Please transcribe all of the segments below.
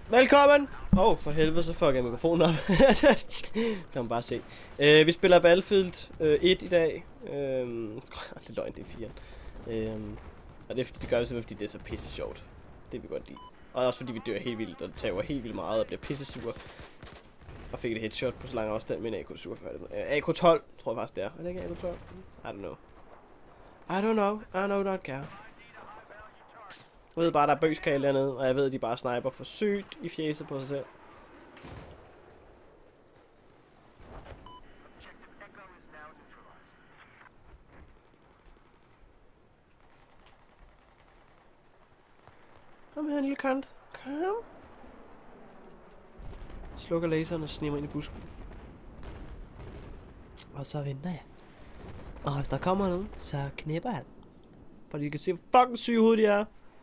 Velkommen! For helvede, så fucker jeg mikrofonen op. Kan man bare se. Vi spiller Battlefield 1 i dag. Det er løgn, det er 4. Og det er fordi, det gør vi simpelthen, fordi det er så pisse sjovt. Det vil vi godt lide. Og også fordi vi dør helt vildt, og tager helt vildt meget, og bliver pisse sur. Og fik et headshot på så lang afstand med en AK-47. AK-12, tror jeg faktisk det er. Er det ikke AK-12? I don't know. I know not care. Jeg ved bare, der er bøgskal dernede, og jeg ved, at de bare sniper for sygt i fjeset på sig selv. Kom her, lille kant. Kom. Slukker laseren og sniger ind i busken. Og så venter jeg. Og hvis der kommer nogen, så knipper han. For I kan se, hvor fucking syge hoved de er.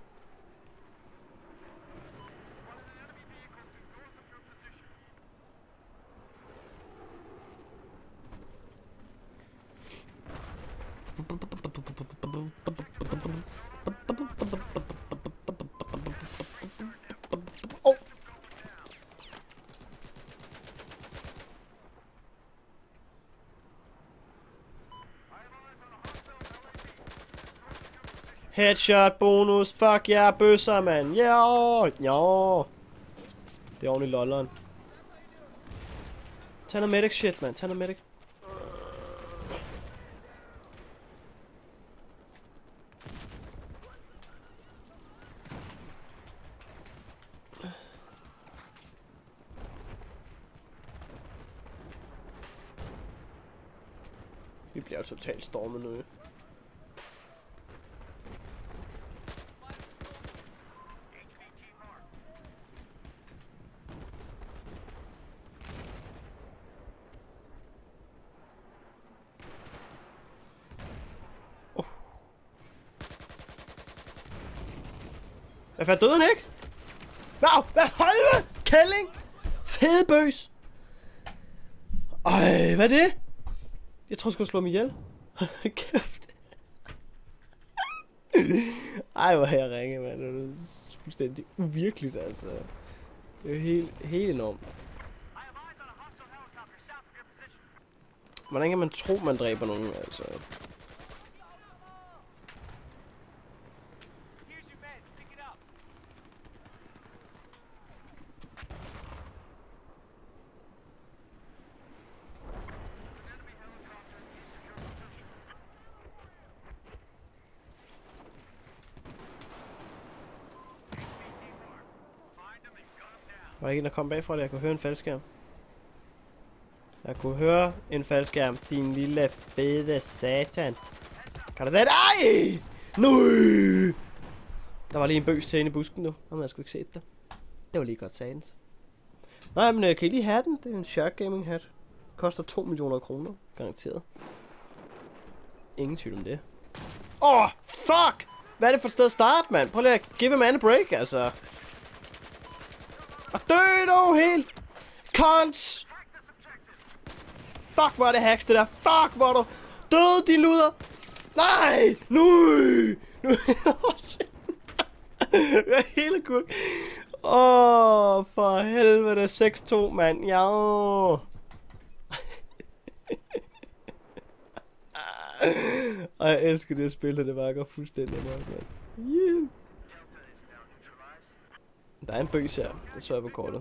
Headshot bonus, fuck ja, yeah, bøsser, mand. Ja. Det er ordentligt lolleren. Tag noget medic shit, mand. Tag noget medic. Vi bliver totalt stormet nu. Hvad fandt døde han ikke? Wow, hvad helvede? Kælling! Fede bøs! Ej, hvad er det? Jeg tror, jeg skulle slå mig ihjel. Kæft. Ej, hvor har jeg ringet, mand. Det er fuldstændig uvirkeligt, altså. Det er helt enormt. Hvordan kan man tro, man dræber nogen, altså? Var der ikke en, der kom bagfra det? Jeg kunne høre en faldskærm. Jeg kunne høre en faldskærm. Din lille fede satan. Kan du det? Ej! Nøj! Der var lige en bøs til inde i busken nu. Nå, jeg skulle ikke se det. Det var lige godt satans. Nej, men kan I lige have den? Det er en Shark Gaming hat. Koster 2 millioner kroner. Garanteret. Ingen tvivl om det. Fuck! Hvad er det for et sted at starte, mand? Prøv lige at give a man a break, altså. Og dø nu helt! Cons! Fuck, hvor er det hacks, det der. Fuck, hvor er du død, din luder! Nej! Nu! Jeg er hele kurk. For helvede. 6-2, mand. Ja. Og jeg elsker det at spille, det bare går fuldstændig meget, mand. Yeah. Der er en bøs her, det så jeg på kortet.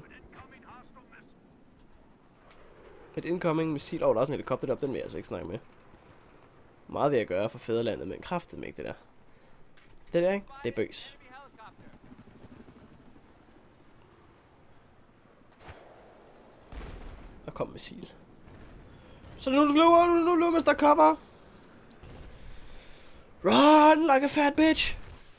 Et incoming missil. Der er også en helikopter deroppe, den vil jeg altså ikke snakke med. Meget vil jeg gøre for fædrelandet, men kraftedeme ikke det der. Det der, ikke? Det er bøs. Der kom missil. Så nu løber Mr. Cover. Run like a fat bitch.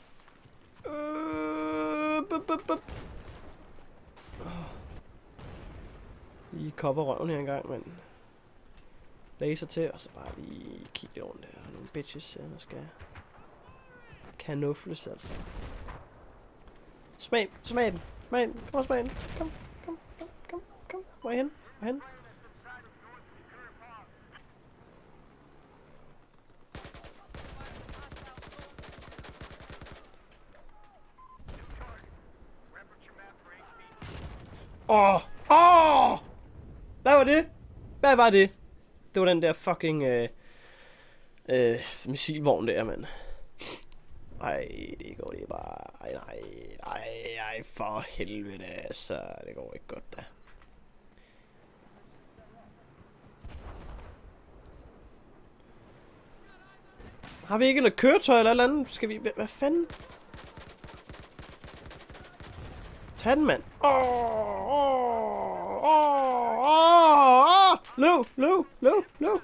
Lige cover røven her engang, mand. Laser til, og så bare lige kigge lidt rundt der. Nogle bitches her, der skal kanufles, altså. Smag den. Kom og smag den. Kom. Hvor er hen? Hvad var det? Hvad var det? Det var den der fucking missilvogn der, mand. Ej, det går det bare. Ej, for helvede, altså. Det går ikke godt, da. Har vi ikke noget køretøj eller andet? Skal vi... Hvad fanden? Tag den, mand. Løv.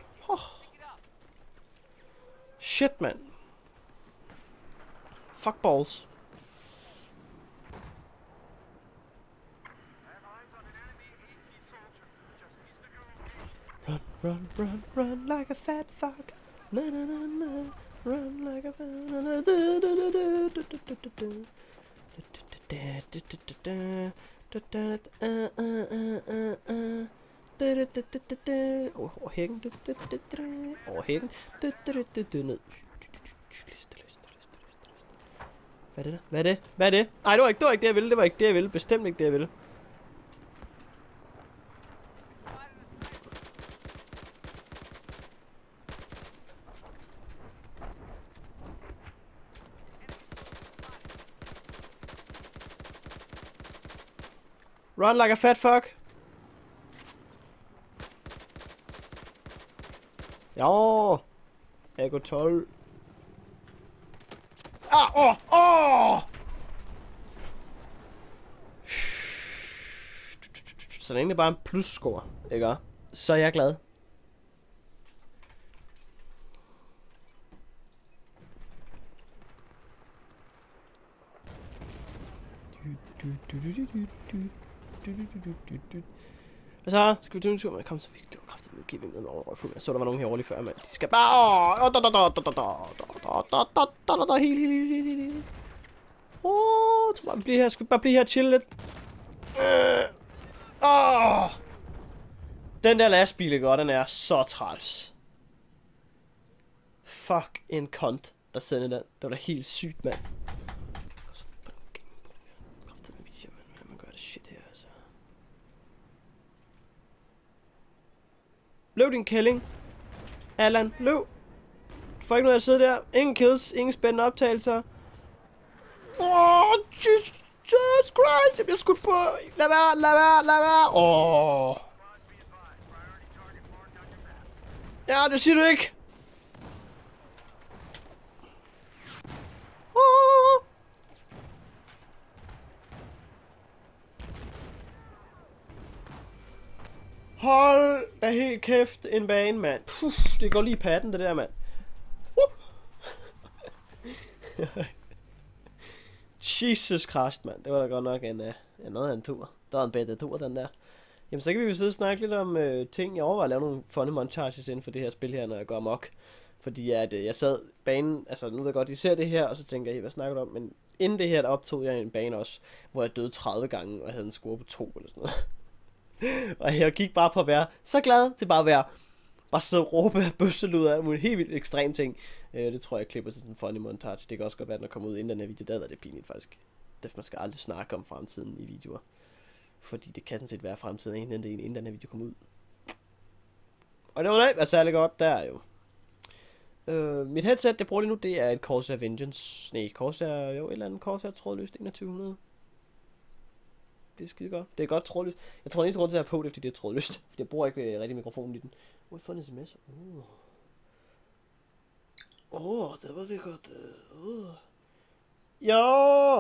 Shit, mand. Fuck balls. Run like a fat fuck. Na na na na. Run like a over hækken. Over hækken. Ned. Hvad er det der? Hvad er det? Ej, det var ikke det, jeg ville. Det var ikke det, jeg ville. Bestemt ikke det, jeg ville. Run like a fat fuck. Ja. Jeg går 12. Så det er egentlig bare en plus-score, ikke? Så er jeg glad. Og så skal vi til en tur, men kom så vigtigt. Det var kraftigt med at give med over røgfuld. Jeg så der var nogen herovre lige før, mand. De skal bare... Helt. Tror bare blive her. Skal vi bare blive her og chille lidt? Den der lastbil, ikke? Den er så træls. Fuck en kont, der sender den. Det var da helt sygt, mand. Løb din kælling. Allan, løb. Du får ikke noget at sidde der. Ingen kills, ingen spændende optagelser. Jesus Christ, jeg bliver skudt på. Lad være. Ja, det siger du ikke. Hold da helt kæft en bane, mand. Det går lige i patten, det der, mand. Jesus Christ, mand. Det var da godt nok noget af en tur. Der var en bedre tur, den der. Jamen, så kan vi jo sidde og snakke lidt om ting. Jeg overvejer at lave nogle funny montages inden for det her spil her, når jeg går amok. Fordi at jeg sad banen, altså nu ved jeg godt, I ser det her, og så tænker jeg, hvad snakker du om? Men inden det her, der optog jeg en bane også, hvor jeg døde 30 gange, og jeg havde en score på 2 eller sådan noget. Og jeg gik bare fra at være så glad til bare at være bare sidde og råbe af bøsselud af en helt vildt ekstrem ting. Det tror jeg klipper til sådan en funny montage. Det kan også godt være, at den kommer ud inden den her video. Der er det pinligt faktisk. Derfor man skal aldrig snakke om fremtiden i videoer. Fordi det kan sådan set være fremtiden inden den her video kommer ud. Og det var ikke særlig godt der jo. Mit headset, det bruger lige nu, det er et Corsair Vengeance. Nej, Corsair, jo, et eller andet Corsair trådløst 2100. Det er skide godt. Det er godt trådløst. Jeg tror ikke, at jeg på det, fordi det er trådløst. Fordi jeg bruger ikke rigtig mikrofonen i den. Hvor har jeg fået en sms? Det var det godt. Ja!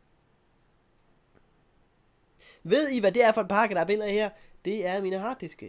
Ved I, hvad det er for en pakke, der er billeder her? Det er mine harddiske.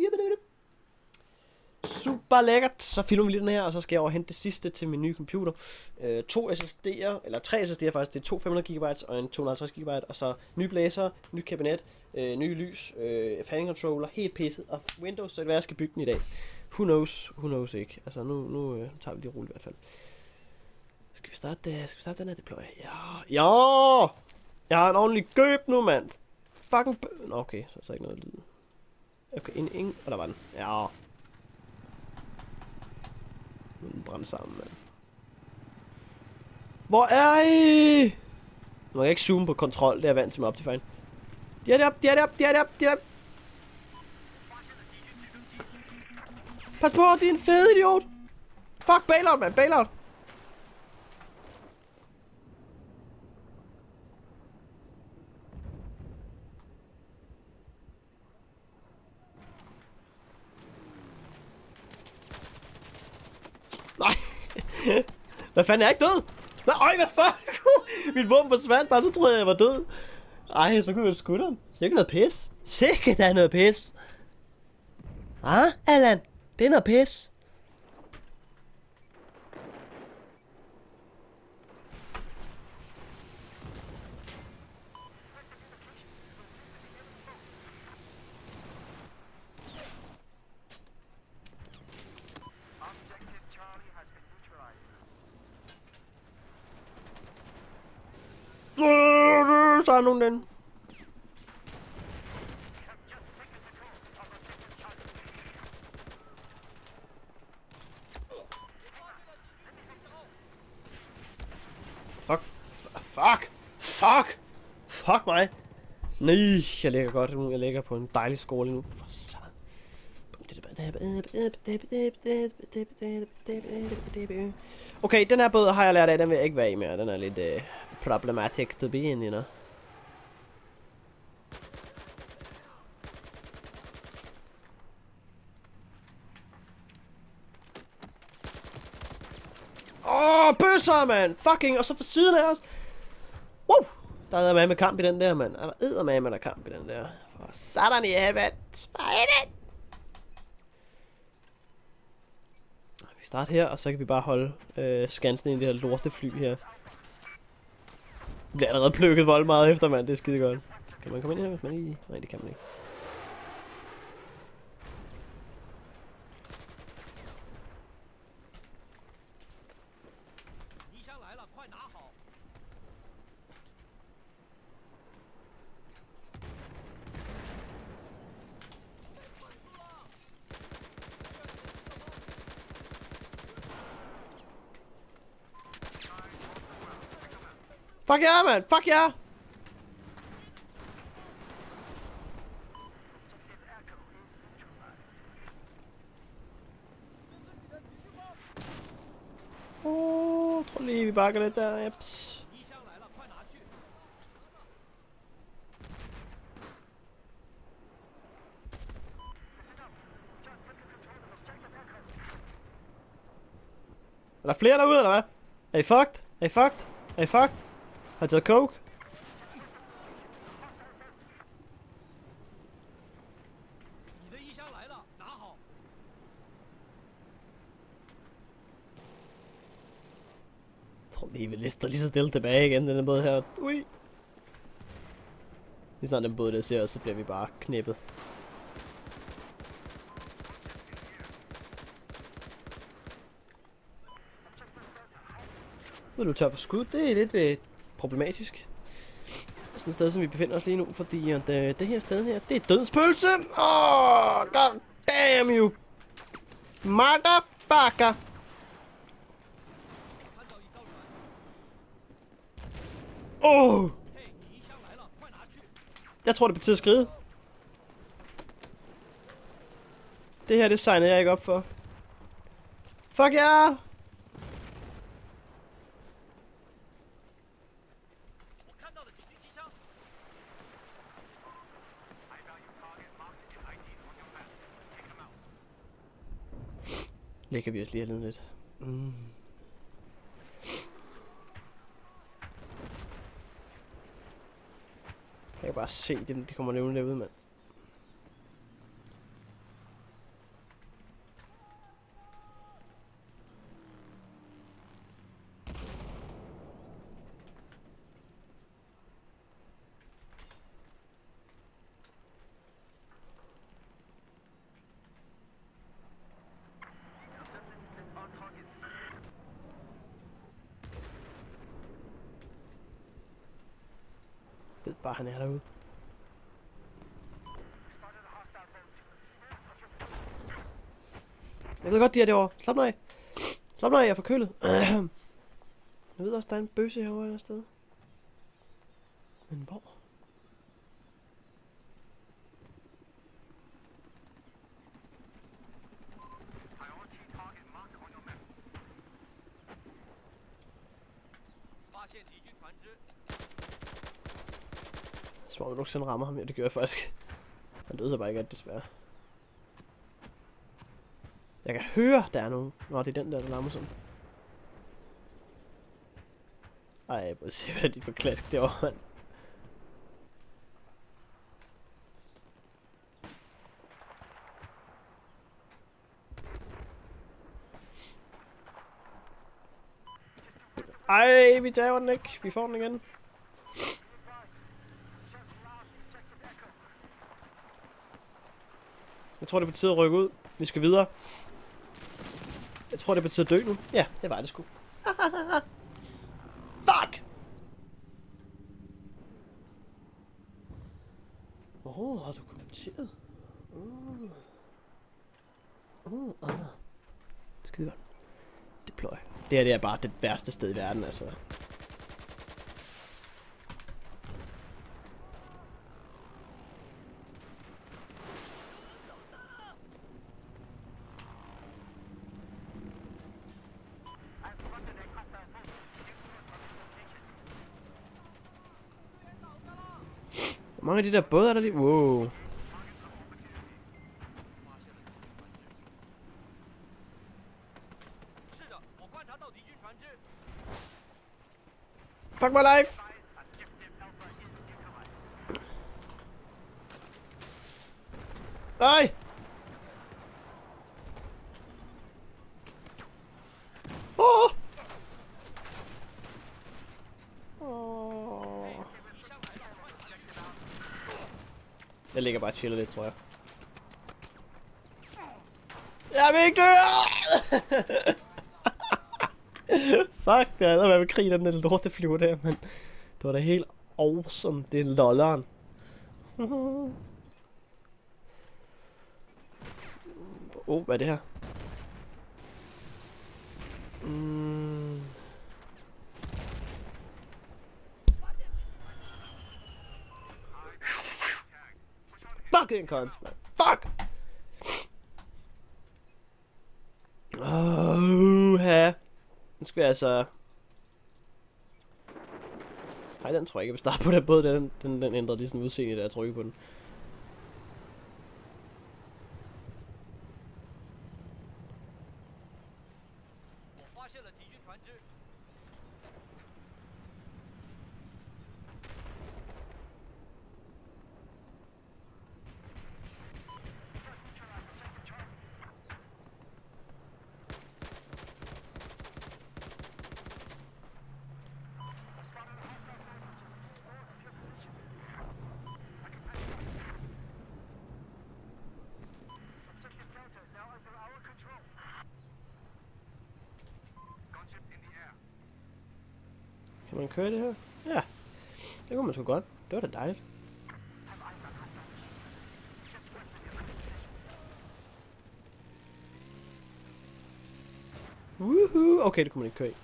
Super lækkert. Så filmer vi lige den her, og så skal jeg over hente det sidste til min nye computer. 2 SSD'er, eller 3 SSD'er faktisk. Det er 2 500 GB og en 250 GB. Og så ny blæser, ny kabinet, ny lys, fanning controller, helt pisset. Og Windows, så det være, jeg skal bygge den i dag. Who knows ikke. Altså nu tager vi lige roligt i hvert fald. Skal vi starte den her deploy? Ja! Jeg har en ordentlig gøb nu, mand. Fucking Nå, okay, så er ikke noget lyd. Okay, ingen, og der var den. Ja. Den brænder sammen, mand. Hvor er I? Nu må jeg ikke zoome på kontrol, det er jeg vant til med Optifine. De er deroppe, de er deroppe, de er deroppe, de er deroppe. Pas på, det er en fed idiot. Fuck, bailout, man, bailout. Nej. Hvad fanden, er jeg ikke død? Nej, hvad fuck? Mit våben forsvandt bare, så troede jeg var død. Ej, så kunne jeg skudt ham. Sikkert noget pis. Sikkert der er noget pis. Ah, Allan, det er noget pis. Så er nogen den. Fuck. Fuck. Fuck. Fuck mig. Nej, jeg ligger godt nu. Jeg ligger på en dejlig skole nu. For satan. Okay, den her båd har jeg lært af. Den vil jeg ikke være i mere. Den er lidt problematic to be in, you know. Bøsser, mand! Fucking, og så for siden af os. Wow! Der er med kamp i den der, mand. Der er med der kamp i den der. For satan i helvede. For helvede! Vi starter her, og så kan vi bare holde skansen i det her lortefly her. Det bliver allerede plukket vold meget efter, mand. Det er skide godt. Kan man komme ind her, hvis man lige... Nej, det kan man ikke. Fuck ja, man! Fuck ja! Tror lige vi bakker lidt der, jeps. Er der flere derude, eller hvad? Er I fucked? Er I fucked? Er I fucked? Har I taget coke? Jeg tror lige, vi lister lige så stille tilbage igen, den båd her. Ui! Lige snart den båd der ser, så bliver vi bare knippet. Vil du tør for skud? Det er lidt problematisk. Sådan et sted, som vi befinder os lige nu, fordi at, det her sted her, det er dødspølse. God damn you. Motherfucker. Jeg tror, det betyder skride. Det her, det signede jeg ikke op for. Fuck ja! Yeah! Lægger vi os lige hernede lidt. Jeg kan bare se dem, de kommer løbende derude, mand. Jeg ved bare, han er derude. Jeg ved godt, de er derovre. Slap nu af. Slap nu af, jeg er forkølet. Jeg ved også, der er en bøsse herovre et sted. Men hvor? Som om jeg nogensinde rammer ham. Ja, det gør jeg faktisk. Han døde så bare ikke, at desværre. Jeg kan høre, der er nogen. Nå, det er den der larmer sådan. Ej, prøv at se, hvad de får klask derovre, mand. Ej, vi tager den ikke. Vi får den igen. Jeg tror, det betyder at rykke ud. Vi skal videre. Jeg tror, det betyder dø nu. Ja, det var det sgu. Fuck! Har du kommenteret? Skide godt. Deploy. Det her det er bare det værste sted i verden, altså. Hvor mange af de der både er der lige? Wow. Fuck my life! Ej! Åh! Jeg ligger bare og chiller lidt, tror jeg. Jeg vil ikke dø! Fuck, det er med krig, den lorteflyver der, men det var da helt awesome. Det er lolleren. Hvad er det her? Fucking cons, man. Fuck! Her. Nu skal jeg altså... Nej, den tror jeg ikke, jeg vil starte på den båd. Den ændrede lige sådan udseende, da jeg trykkede på den. Kan man køre det her? Ja. Det kunne man sgu godt. Det var da dejligt. Woohoo! Okay, det kunne man ikke køre i.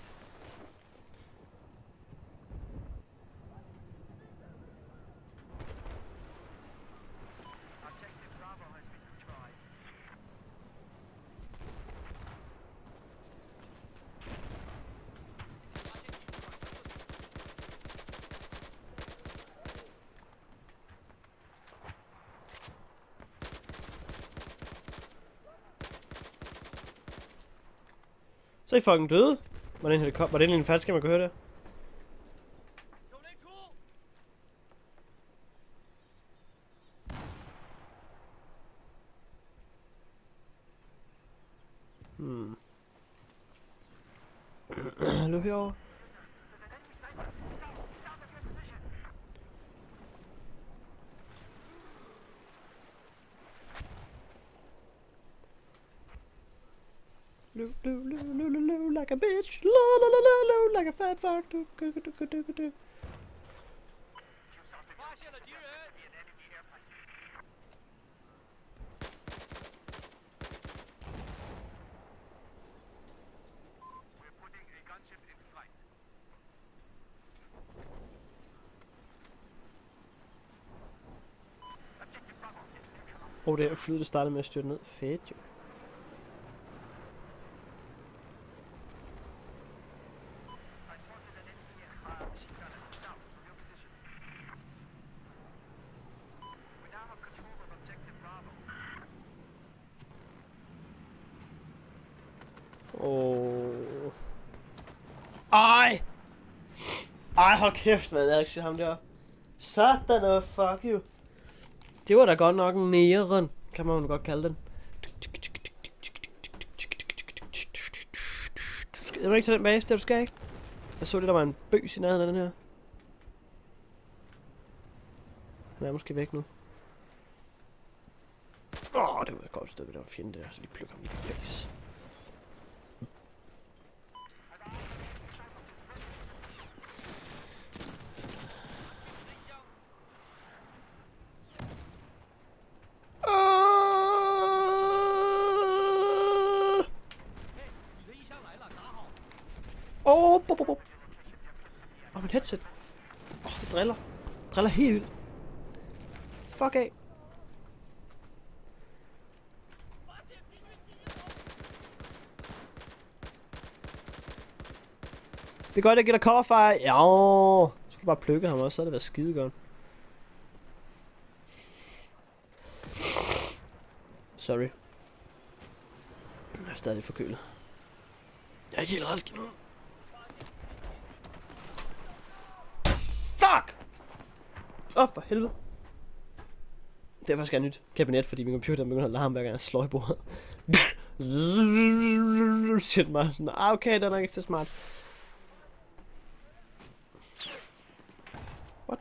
Så er I fucking døde. Hvordan det kom? Var det egentlig en falsk, man kunne høre det? Løb herovre. Look like a bitch. Like a fat fuck. Det her flyet, det startede med at styrte ned. Fedt jo. Ej! Ej, hold kæft, man. Jeg havde ikke set ham der. Sådan og fuck you. Det var da godt nok en næren, kan man godt kalde den. Jeg må ikke tage den base, det du skal ikke. Jeg så det, der var en bøs i nærheden af den her. Den er måske væk nu. Det var et godt sted, der var fjende der, så lige plukker ham i face. Mit headset. Det driller. Driller helt vildt. Fuck af. Det er godt, jeg giver dig coverfire. Ja, så skulle du bare plukke ham også, så havde det været skide godt. Sorry. Jeg er stadig forkølet. Jeg er ikke helt rask endnu. Fuck! For helvede. Det er faktisk nyt kabinet, fordi min computer begynder at larme hver gang jeg slår i bordet. Shit, man. Okay, den er ikke så smart. What?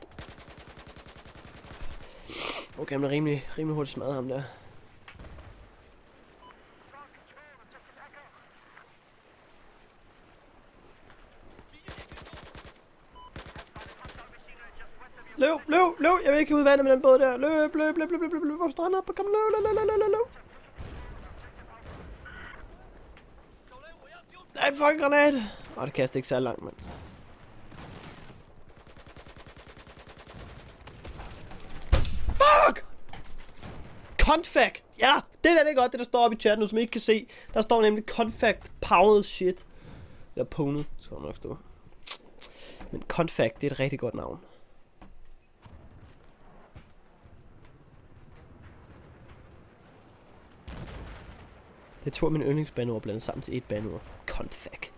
Okay, men rimelig hurtigt smadret ham der. Løb! Jeg vil ikke ud i vandet med den båd der. Løb. Hvor stranden op? Kom, løb. Der er en fucking granat. Det kaster ikke så langt, mand. Fuck! Confact! Ja, det er godt, det der står oppe i chatten nu, som I ikke kan se. Der står nemlig Confact powered shit. Eller pwned, skal der nok stå. Men Confact, det er et rigtig godt navn. Det er to af mine yndlingsbanord blandet sammen til et banord. Confact.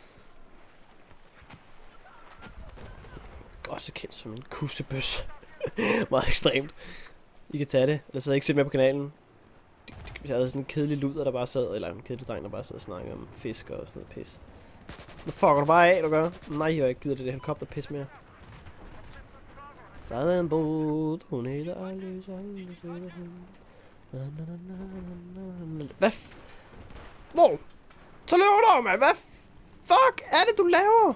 Også kendt som en kussebøs. Meget ekstremt. I kan tage det. Ellers havde jeg ikke set med på kanalen. Hvis jeg havde sådan en kedelig luder, der bare sad, eller en kedelig dreng, der bare sad og snakkede om fisk og sådan noget pis. Nu fucker du bare af, du gør. Nej, jeg ikke gider det helikopterpis mere. Der er en båd, hun hedder Alice. Hvad Wow! Så løber du, mand! Hvad fuck er det, du laver?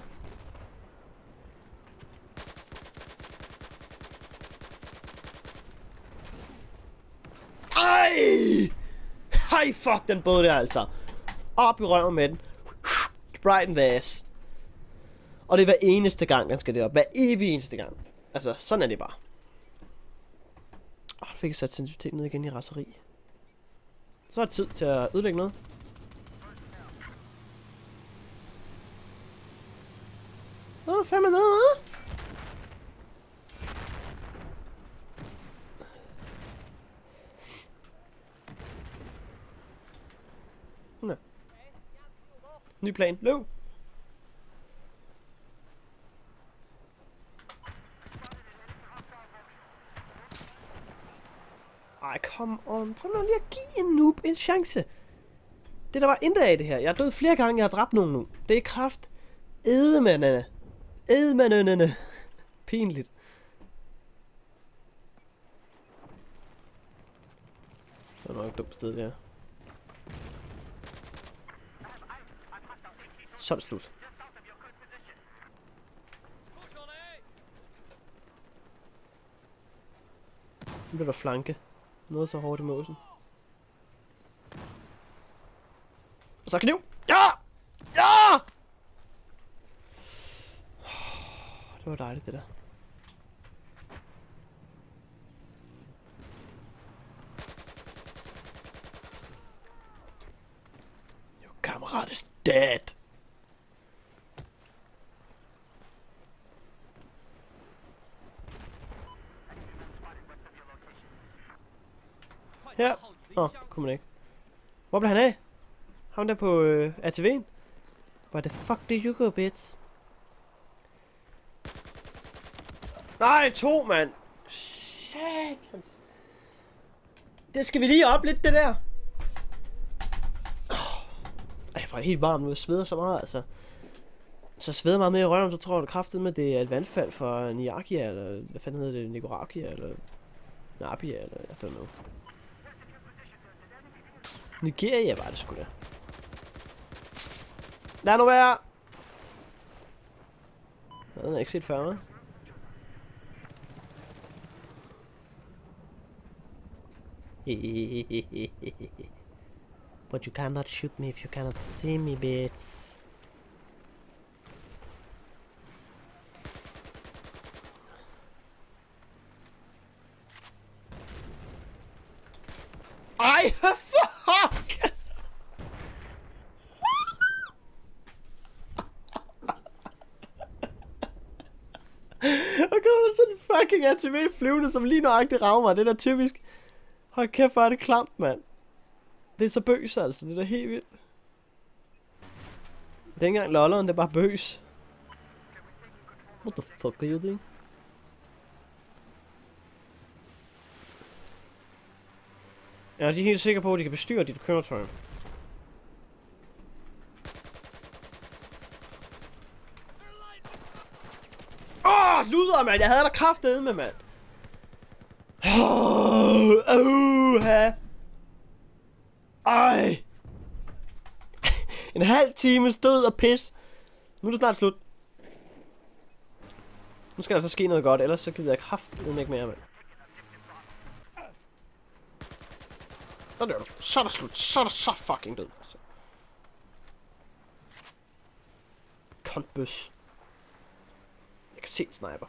Ej, fuck den båd der, altså. Op i røven med den. Right in the ass. Og det er hver eneste gang, den skal derop. Hver evig eneste gang. Altså, sådan er det bare. Nu fik jeg sat sensitivitet ned igen i raseri. Så er det tid til at ødelægge noget. Fandme noget, Nå. Ny plan. Løb! Ej, come on. Prøv nu lige at give en noob en chance. Det der var intet af det her. Jeg er død flere gange, jeg har dræbt nogen nu. Det er kraft. Edemændene. Pinligt. Det var nok et dumt sted, det her. Så er det slut. Nu bliver der flanke. Noget så hårdt i måsen. Og så kniv! Ja! Ja! Det var dejligt, det der. Your kammerat is dead. Ja. Det kunne man ikke. Hvor blev han af? Ham der på ATV'en? Where the fuck did you go, bitch? Nej, 2, mand. Satans. Det skal vi lige op lidt, det der. Jeg får det helt varmt nu. Jeg sveder så meget, altså. Så jeg sveder meget mere i røven, så tror jeg kraftigt med, det er et vandfald fra Niakia, eller hvad fanden hedder det? Nicorakia, eller Nabia, eller jeg don't know. Nigeria var det sgu da. Lad nu være! Den har ikke set før, hva'? But you cannot shoot me if you cannot see me, bitch. Ej, fuck! Og kommer sådan en fucking ATV flyvende, som lige nøjagtigt rammer. Det er da typisk. Hold kæft, hvor er det klamt, mand. Det er så bøs, altså. Det er da helt vildt. Det er ikke engang lolleren, det er bare bøs. What the fuck are you doing? Ja, de er helt sikre på, at de kan bestyre dit køretøj. Luder, mand! Jeg havde der kraftedeme med, mand! Ej! En halv time død og pis. Nu er det snart slut. Nu skal der så ske noget godt, ellers så gider jeg kraftedeme ikke mere, mand. Så er der slut. Så er der så fucking død, altså. Kontbøs. Jeg kan se en sniper.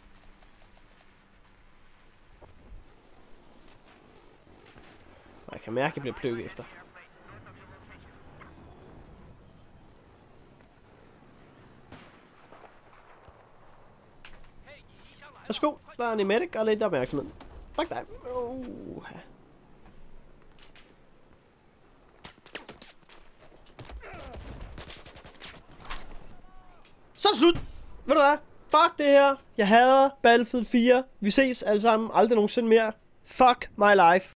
Og jeg kan mærke, at jeg bliver plukket efter. Værsgo, der er en medic og lidt opmærksomhed. Fuck dig. Så er det slut! Ved du hvad? Fuck det her. Jeg hader Battlefield 4. Vi ses alle sammen aldrig nogensinde mere. Fuck my life.